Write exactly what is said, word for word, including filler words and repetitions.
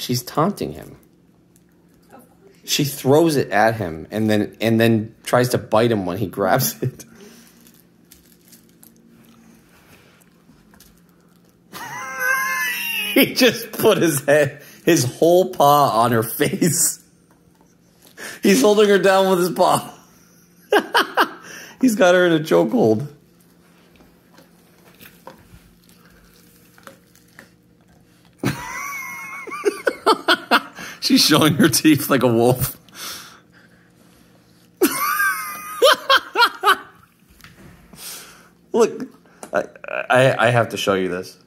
She's taunting him. She throws it at him and then and then tries to bite him when he grabs it. He just put his head, his whole paw on her face. He's holding her down with his paw. He's got her in a chokehold. She's showing her teeth like a wolf. Look, I, I, I have to show you this.